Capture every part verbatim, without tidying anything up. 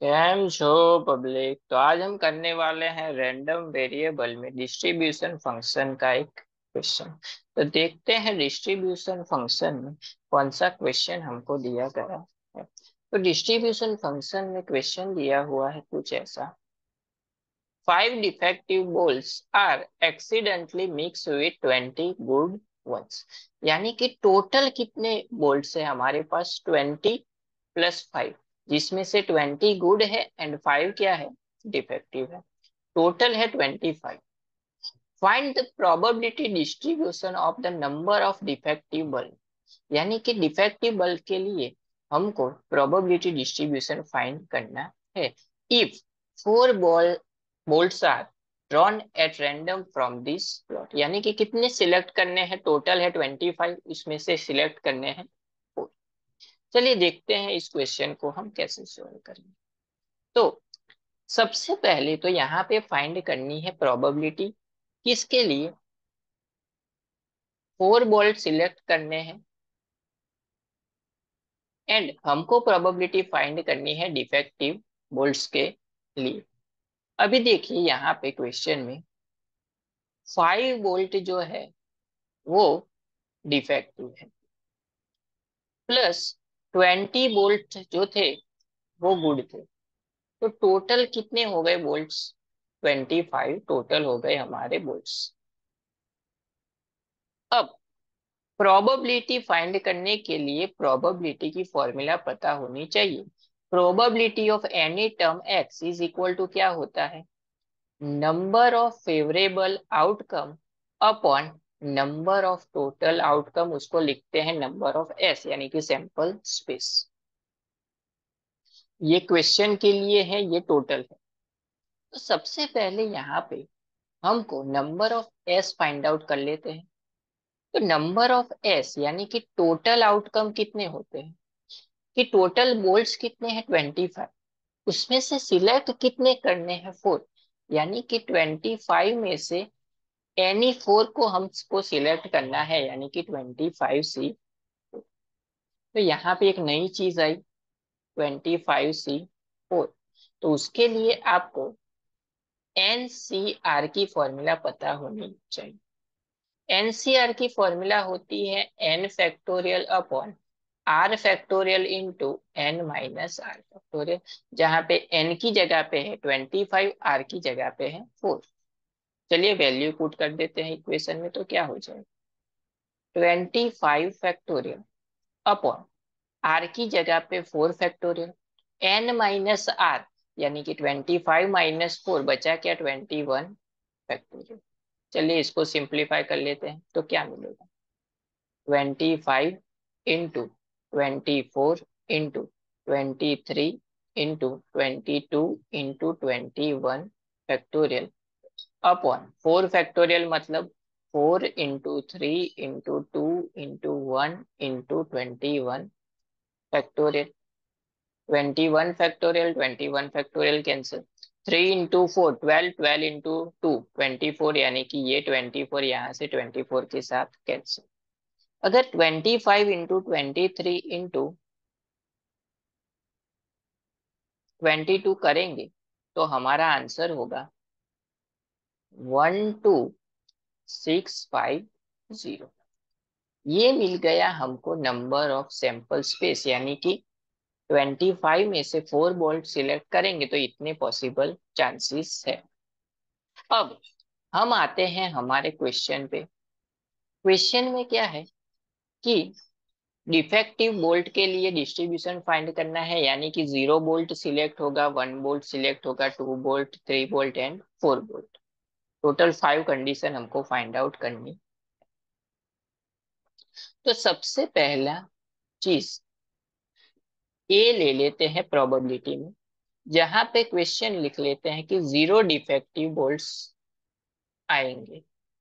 Cam छो public. तो आज हम करने वाले हैं रैंडम वेरिएबल में डिस्ट्रीब्यूशन फंक्शन का एक क्वेश्चन। तो देखते हैं डिस्ट्रीब्यूशन फंक्शन में कौन सा क्वेश्चन हमको दिया गया है। तो डिस्ट्रीब्यूशन फंक्शन में क्वेश्चन दिया हुआ है कुछ ऐसा। Five defective balls are accidentally mix with twenty good ones. यानी कि टोटल कितने बोल्ट्स है हमारे पास? ट्वेंटी प्लस फाइव, जिसमें से ट्वेंटी गुड है एंड फाइव क्या है? डिफेक्टिव है। टोटल है twenty five. Find the probability distribution of the number of defective bulb. यानी कि डिफेक्टिव बल्ब के लिए हमको प्रोबेबिलिटी डिस्ट्रीब्यूशन फाइंड करना है। If four ball bolts are drawn at random from this plot, यानी कि कितने सिलेक्ट करने हैं? टोटल है ट्वेंटी फाइव, उसमें से सिलेक्ट करने हैं फोर। चलिए देखते हैं इस क्वेश्चन को हम कैसे सॉल्व करेंगे। तो सबसे पहले तो यहाँ पे फाइंड करनी है प्रोबेबिलिटी। किसके लिए? फोर बोल्ट सिलेक्ट करने हैं एंड हमको प्रोबेबिलिटी फाइंड करनी है डिफेक्टिव बोल्ट्स के लिए। अभी देखिए यहाँ पे क्वेश्चन में फाइव बोल्ट जो है वो डिफेक्टिव है, प्लस ट्वेंटी बोल्ट जो थे वो गुड थे। तो टोटल कितने हो गए बोल्ट्स? ट्वेंटी फाइव टोटल हो गए हमारे बोल्ट्स। अब प्रोबेबिलिटी फाइंड करने के लिए प्रोबेबिलिटी की फॉर्मूला पता होनी चाहिए। Probability of any term X is equal to क्या होता है? Number of favourable outcome upon number of total outcome. उसको लिखते हैं नंबर ऑफ एस, यानी कि सैंपल स्पेस। ये क्वेश्चन के लिए है, ये टोटल है। तो सबसे पहले यहाँ पे हमको number of S find out कर लेते हैं। तो नंबर ऑफ एस यानी कि टोटल आउटकम कितने होते हैं? कि टोटल बोल्ट्स कितने हैं? Twenty five. उसमें से सिलेक्ट कितने करने हैं? फोर। यानी कि ट्वेंटी फाइव में से एनी फोर को हमको सिलेक्ट करना है, यानी कि ट्वेंटी फाइव सी। तो यहाँ पे एक नई चीज आई, ट्वेंटी फाइव सी फोर। तो उसके लिए आपको एन सी आर की फॉर्मूला पता होनी चाहिए। एन सी आर की फॉर्मूला होती है N factorial upon R factorial into N minus R factorial. जहां पे एन की जगह पे है ट्वेंटी फाइव, आर की जगह पे है फोर। चलिए वैल्यू पुट कर देते हैं इक्वेशन में, तो क्या हो जाएगा? Twenty five factorial upon R की जगह पे four factorial, N minus R यानी कि ट्वेंटी फाइव माइनस फोर बचा क्या? Twenty one factorial. चलिए इसको सिंप्लीफाई कर लेते हैं, तो क्या मिलेगा? Twenty five into twenty four into twenty three into twenty two into twenty one factorial upon four factorial, मतलब four into three into two into one into twenty one factorial. Twenty one factorial twenty one factorial cancel. Three into four twelve, twelve into two twenty four, यानी कि ये twenty four यहाँ से twenty four के साथ cancel. अगर twenty five into twenty three into twenty two करेंगे तो हमारा आंसर होगा one two six five zero. ये मिल गया हमको नंबर ऑफ सैंपल स्पेस, यानी कि ट्वेंटी फाइव में से फोर बोल्ट सिलेक्ट करेंगे तो इतने पॉसिबल चांसेस है। अब हम आते हैं हमारे क्वेश्चन पे। क्वेश्चन में क्या है कि डिफेक्टिव बोल्ट के लिए डिस्ट्रीब्यूशन फाइंड करना है, यानी कि जीरो बोल्ट सिलेक्ट होगा, वन बोल्ट सिलेक्ट होगा, two bolt, three bolt and four bolt. Total five condition हमको फाइंड आउट करनी। तो सबसे पहला चीज ए ले लेते हैं प्रोबेबिलिटी में, जहां पे क्वेश्चन लिख लेते हैं कि जीरो डिफेक्टिव बोल्ट्स आएंगे।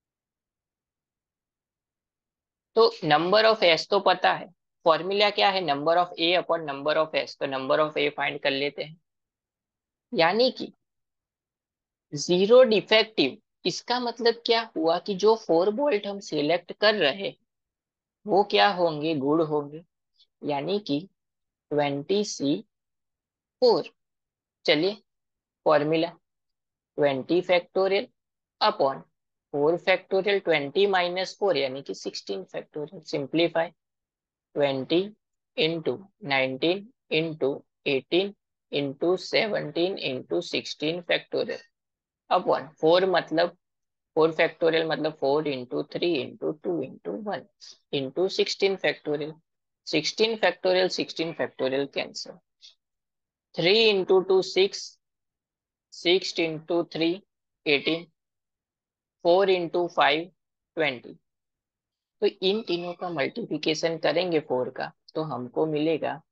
तो नंबर ऑफ एस तो पता है, फॉर्मूला क्या है? Number of A upon number of S. तो नंबर ऑफ ए फाइंड कर लेते हैं, यानी कि जीरो डिफेक्टिव। इसका मतलब क्या हुआ कि जो फोर बोल्ट हम सिलेक्ट कर रहे वो क्या होंगे? गुड होंगे, यानी कि ट्वेंटी सी फोर। चलिए, formula twenty factorial upon four factorial, twenty minus four यानी कि sixteen factorial. Simplify, twenty into nineteen into eighteen into seventeen into sixteen factorial upon four, मतलब फोर फैक्टोरियल मतलब four into three into two into one into sixteen factorial. Sixteen factorial sixteen factorial cancel, three into two six, six into three eighteen, four into five twenty. तो इन तीनों का multiplication करेंगे four का, तो हमको मिलेगा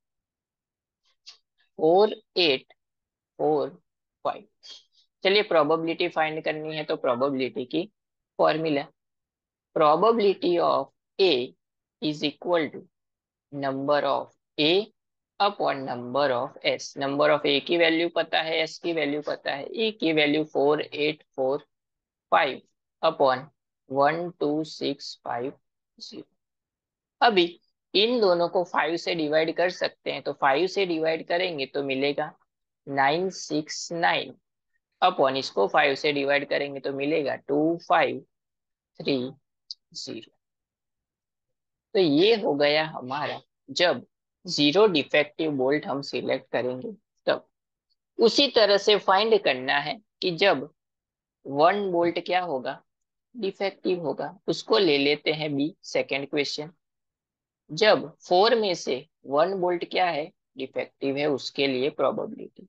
फोर एट फोर फाइव। चलिए, प्रोबेबिलिटी फाइंड करनी है तो प्रोबेबिलिटी की formula, probability of A is equal to number of A upon number of S. Number of A की वैल्यू पता है, एस की वैल्यू पता है। ए की value four eight four five upon one two six five zero. अभी इन दोनों को फाइव से डिवाइड कर सकते हैं, तो फाइव से डिवाइड करेंगे तो मिलेगा नाइन सिक्स नाइन अपॉन, इसको फाइव से डिवाइड करेंगे तो मिलेगा टू फाइव थ्री जीरो। तो ये हो गया हमारा, जब जीरो डिफेक्टिव बोल्ट हम सिलेक्ट करेंगे तब। उसी तरह से फाइंड करना है कि जब वन बोल्ट क्या होगा, डिफेक्टिव होगा। उसको ले लेते हैं बी, सेकेंड क्वेश्चन। जब फोर में से वन बोल्ट क्या है, डिफेक्टिव है, उसके लिए probability.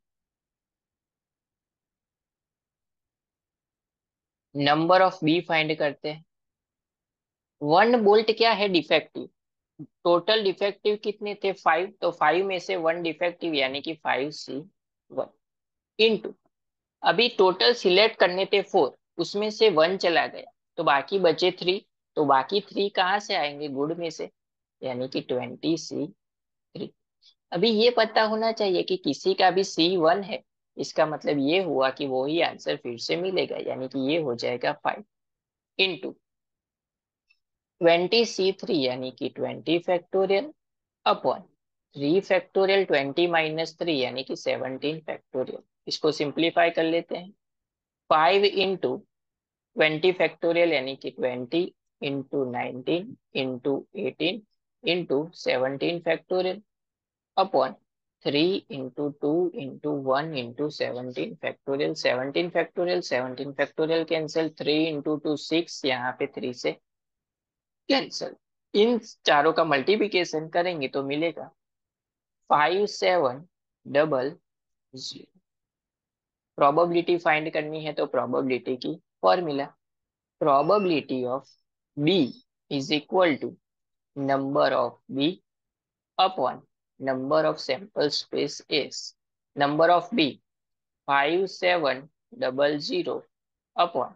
Number of B find करते हैं। वन बोल्ट क्या है, डिफेक्टिव। टोटल डिफेक्टिव कितने थे, फाइव, तो फाइव में से वन डिफेक्टिव यानी कि फाइव सी वन इंटू, अभी टोटल सिलेक्ट करने थे फोर, उसमें से वन चला गया तो बाकी बचे थ्री। तो बाकी थ्री कहाँ से आएंगे, गुड में से, यानी कि ट्वेंटी सी थ्री। अभी ये पता होना चाहिए कि किसी का भी सी वन है, इसका मतलब ये हुआ कि वो ही आंसर फिर से मिलेगा, यानी कि ये हो जाएगा five into twenty C three यानी कि twenty factorial upon three factorial twenty minus three यानी कि सेवनटीन फैक्टोरियल। इसको सिंप्लीफाई कर लेते हैं, फाइव इंटू ट्वेंटी फैक्टोरियल यानी कि twenty into nineteen into eighteen into seventeen factorial upon three into two into one into seventeen factorial. Seventeen factorial seventeen factorial cancel, three into two six, यहाँ पे three से cancel. इन चारों का multiplication करेंगे तो मिलेगा five seven double zero. Probability find करनी है तो प्रोबेबिलिटी की formula, probability of B is equal to number of B upon number of sample space S. Number of B five seven double zero upon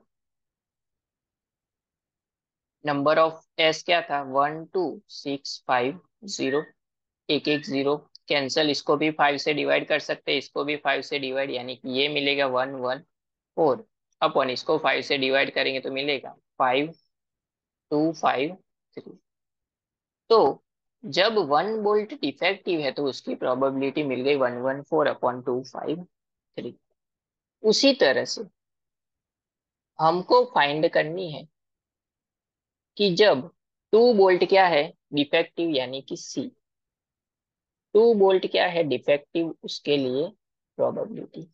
number of S क्या था, one two six five zero. एक एक zero cancel, इसको भी five से divide कर सकते हैं, इसको भी फाइव से डिवाइड, यानी कि ये मिलेगा वन वन फोर अपॉन, इसको फाइव से डिवाइड करेंगे तो मिलेगा फाइव टू फाइव थ्री। तो जब वन बोल्ट डिफेक्टिव है तो उसकी प्रोबेबिलिटी मिल गई one one four upon two five three. उसी तरह से हमको फाइंड करनी है कि जब टू बोल्ट क्या है, डिफेक्टिव यानी कि सी, टू बोल्ट क्या है, डिफेक्टिव, उसके लिए probability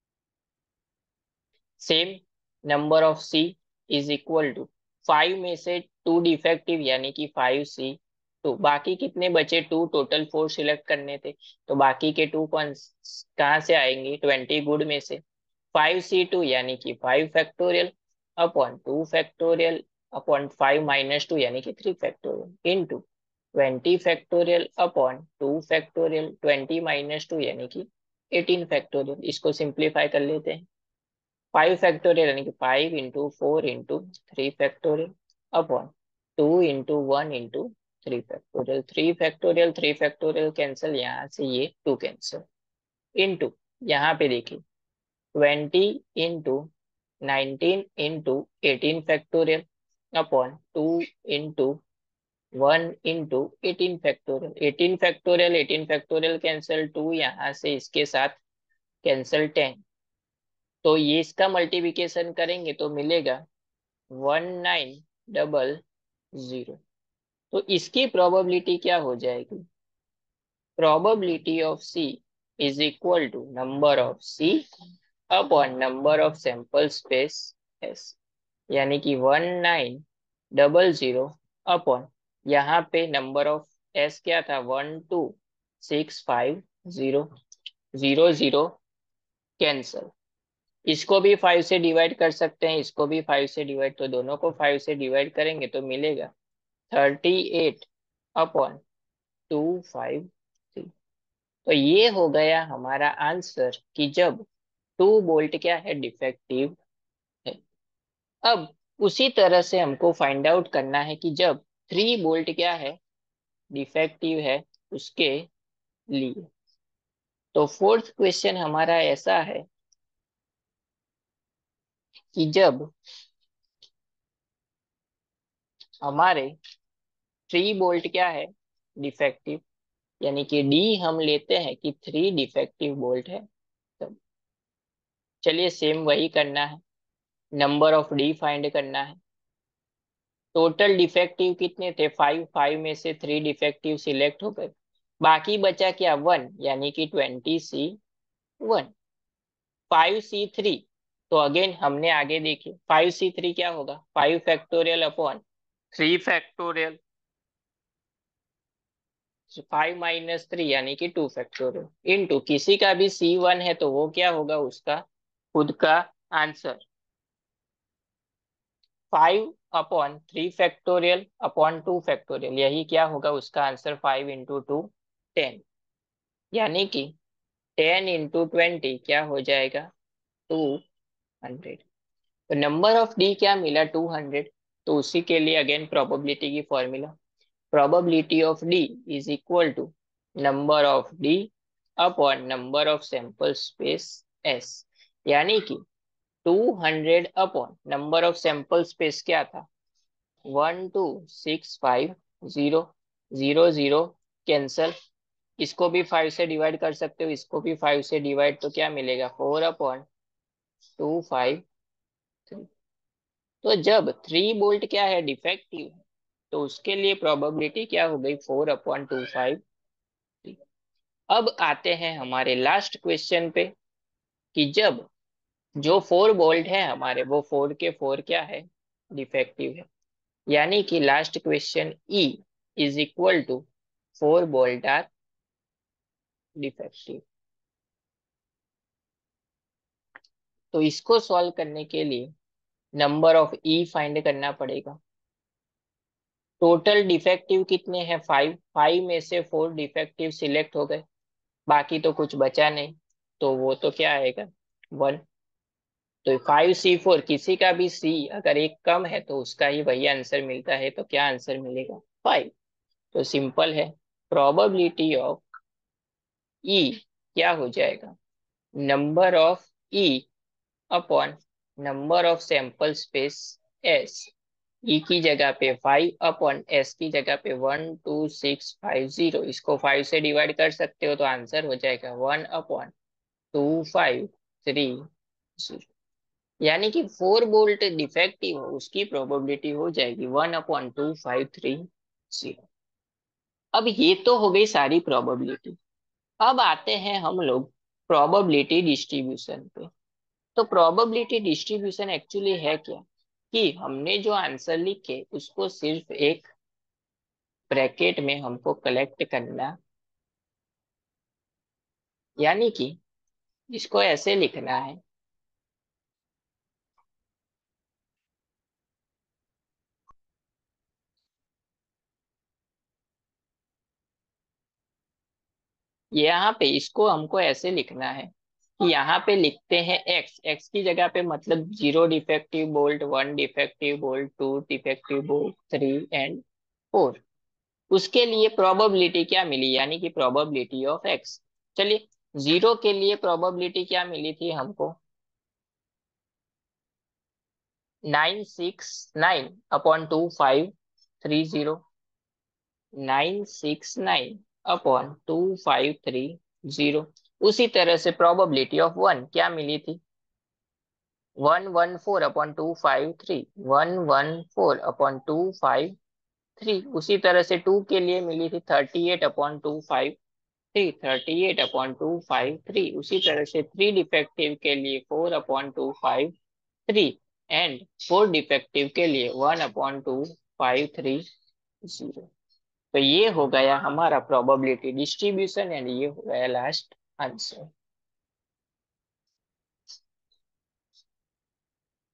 same, number of C is equal to five में से टू डिफेक्टिव यानी कि फाइव सी टू, बाकी कितने बचे टू, टोटल फोर सिलेक्ट करने थे, तो बाकी के टू कौन कहाँ से आएंगे, ट्वेंटी गुड में से, फाइव सी टू यानी कि five factorial upon two factorial upon five minus two यानी कि three factorial into twenty factorial upon two factorial twenty minus two यानी कि एटीन फैक्टोरियल। इसको सिंप्लीफाई कर लेते हैं, फाइव फैक्टोरियल यानी कि five into four into three factorial upon two into one into three factorial. Three factorial three factorial cancel, यहाँ से ये टू कैंसिल इंटू, यहाँ पे देखिए twenty into nineteen into eighteen factorial upon two into one into eighteen factorial. Eighteen factorial eighteen factorial cancel, two यहाँ से इसके साथ कैंसल टेन। तो ये इसका मल्टीप्लिकेशन करेंगे तो मिलेगा वन नाइन डबल जीरो। तो इसकी प्रोबेबिलिटी क्या हो जाएगी? Probability of C is equal to number of C upon number of sample space S, यानी कि one nine double zero, upon यहाँ पे नंबर ऑफ एस क्या था, one two six five zero, zero zero cancel. इसको भी five से divide कर सकते हैं, इसको भी फाइव से डिवाइड, तो दोनों को फाइव से डिवाइड करेंगे तो मिलेगा thirty eight upon two five three. तो ये हो गया हमारा आंसर कि जब टू बोल्ट क्या है, डिफेक्टिव है। अब उसी तरह से हमको फाइंड आउट करना है कि जब थ्री बोल्ट क्या है, डिफेक्टिव है उसके लिए। तो फोर्थ क्वेश्चन हमारा ऐसा है कि जब हमारे थ्री बोल्ट क्या है, डिफेक्टिव, यानी कि डी हम लेते हैं कि थ्री डिफेक्टिव बोल्ट है, तब चलिए सेम वही करना है, नंबर ऑफ डी फाइंड करना है। टोटल डिफेक्टिव कितने थे, फाइव, फाइव में से थ्री डिफेक्टिव सिलेक्ट हो गए, बाकी बचा क्या, वन, यानी कि twenty C one. Five C three, तो अगेन हमने आगे देखे फाइव सी थ्री क्या होगा, five factorial upon three factorial, five minus three यानी कि टू फैक्टोरियल, इनटू किसी का भी सी वन है तो वो क्या होगा, उसका खुद का answer, five upon three factorial upon two factorial, यही क्या होगा उसका answer, five into two ten, यानी कि टेन इंटू ट्वेंटी क्या हो जाएगा, टू हंड्रेड। तो नंबर ऑफ डी क्या मिला, टू हंड्रेड। तो उसी के लिए अगेन प्रोबेबिलिटी की formula, probability of D is equal to number of D upon number of sample space S, यानी कि two hundred upon number of sample space क्या था, one two six five zero, zero zero cancel. इसको भी five से divide कर सकते हो, इसको भी फाइव से डिवाइड, तो क्या मिलेगा, four upon two five three. तो जब थ्री बोल्ट क्या है, डिफेक्टिव है, तो उसके लिए प्रोबेबिलिटी क्या हो गई, four upon two five three. अब आते हैं हमारे लास्ट क्वेश्चन पे कि जब जो फोर बोल्ट है हमारे, वो फोर के फोर क्या है, डिफेक्टिव है, यानी कि last question E is equal to four bolt are defective. तो इसको सॉल्व करने के लिए नंबर ऑफ ई फाइंड करना पड़ेगा। टोटल डिफेक्टिव कितने हैं, फाइव, फाइव में से फोर डिफेक्टिव सिलेक्ट हो गए, बाकी तो कुछ बचा नहीं, तो वो तो क्या आएगा, वन। तो फाइव सी फोर, किसी का भी सी अगर एक कम है तो उसका ही वही आंसर मिलता है, तो क्या आंसर मिलेगा, फाइव। तो सिंपल है, प्रोबेबिलिटी ऑफ ई क्या हो जाएगा, number of E upon number of sample space S, E की जगह पे फाइव अपॉन एस की जगह पे one two six five zero, इसको फाइव से डिवाइड कर सकते हो तो आंसर हो जाएगा one upon two five three zero, यानी कि फोर बोल्ट डिफेक्टिव हो उसकी प्रोबेबिलिटी हो जाएगी one upon two five three zero. अब ये तो हो गई सारी प्रोबेबिलिटी। अब आते हैं हम लोग प्रोबेबिलिटी डिस्ट्रीब्यूशन पे। तो प्रोबेबिलिटी डिस्ट्रीब्यूशन एक्चुअली है क्या, कि हमने जो आंसर लिखे उसको सिर्फ एक ब्रैकेट में हमको कलेक्ट करना, यानी कि इसको ऐसे लिखना है, यहाँ पे इसको हमको ऐसे लिखना है कि यहाँ पे लिखते हैं एक्स, एक्स की जगह पे मतलब zero defective bolt, one defective bolt, two defective bolt, three and four. उसके लिए प्रोबेबिलिटी क्या मिली, यानी कि प्रोबेबिलिटी ऑफ एक्स। चलिए, जीरो के लिए प्रोबेबिलिटी क्या मिली थी हमको, nine six nine upon two five three zero, nine six nine upon two five three zero. उसी तरह से प्रोबेबिलिटी ऑफ वन क्या मिली थी, one one four upon two five three, one one four upon two five three. उसी तरह से two के लिए मिली थी thirty eight upon two five three, thirty eight upon two five three. उसी तरह से थ्री डिफेक्टिव के लिए four upon two five three, and four defective के लिए one upon two five three zero. तो ये हो गया हमारा प्रोबेबिलिटी डिस्ट्रीब्यूशन एंड ये हो गया लास्ट आंसर।